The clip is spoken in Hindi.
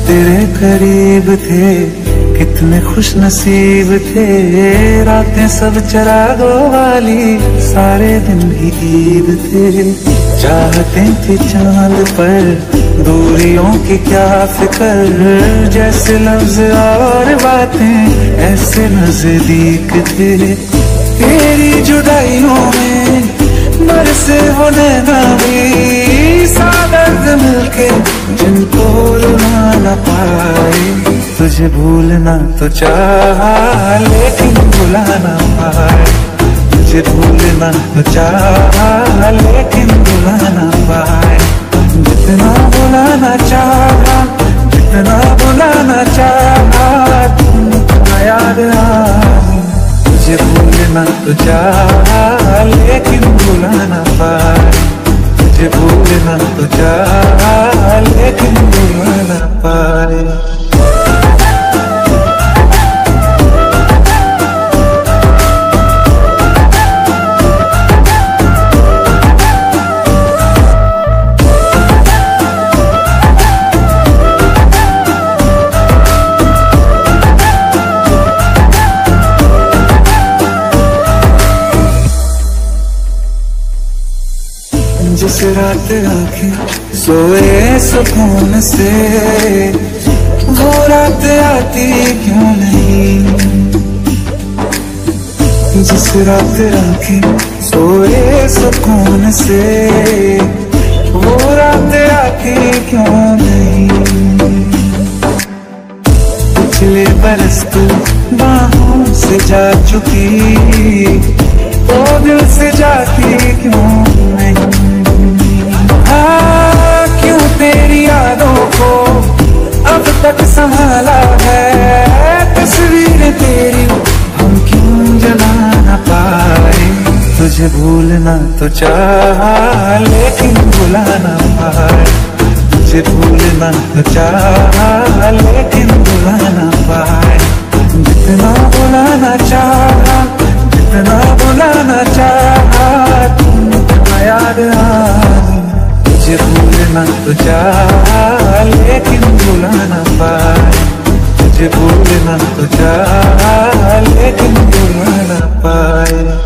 तेरे करीब थे कितने खुश नसीब थे, रातें सब चरागों वाली, सारे दिन भी ईद थे। चाहते थे चांद पर दूरियों की क्या फिक्र, जैसे लफ्ज और बातें ऐसे नजदीक थे। तेरी जुदाइयों में बरसे वो नैना भी, सादर्द मिलके जिनको रुला न पाए। तुझे भूलना तो चाहा लेकिन भुला ना पाए, तुझे भूलना तो चाहा लेकिन भुला ना पाए। जितना भुलाना चाहा, जितना भुलाना चाहा, तुमको याद आई। तुझे भूलना तो चाहा लेकिन भुला ना पाए, तुझे भूलना तो चाहा लेकिन भुला ना पाए। जिस रात आंखें सोए सुकून से, वो रात आती क्यों नहीं। जिस रात आंखें सोए सुकून से, वो रात आती क्यों नहीं। पिछले बरस तू बाहों से जा चुकी, वो दिल से जाती क्यों नहीं। क्यों तेरी यादों को अब तक संभाला है, तस्वीर तेरी हम क्यों जला न पाए। तुझे भूलना तो चाहा लेकिन भुला ना पाए, तुझे भूलना तो चाहा लेकिन भुला ना पाए। जितना भुलाना चाहा, जितना भुलाना चाहा, तुमको याद आई। तुझे भूलना तो चाहा लेकिन भुला ना पाए, तुझे भूलना तो चाहा लेकिन भुला ना पाए।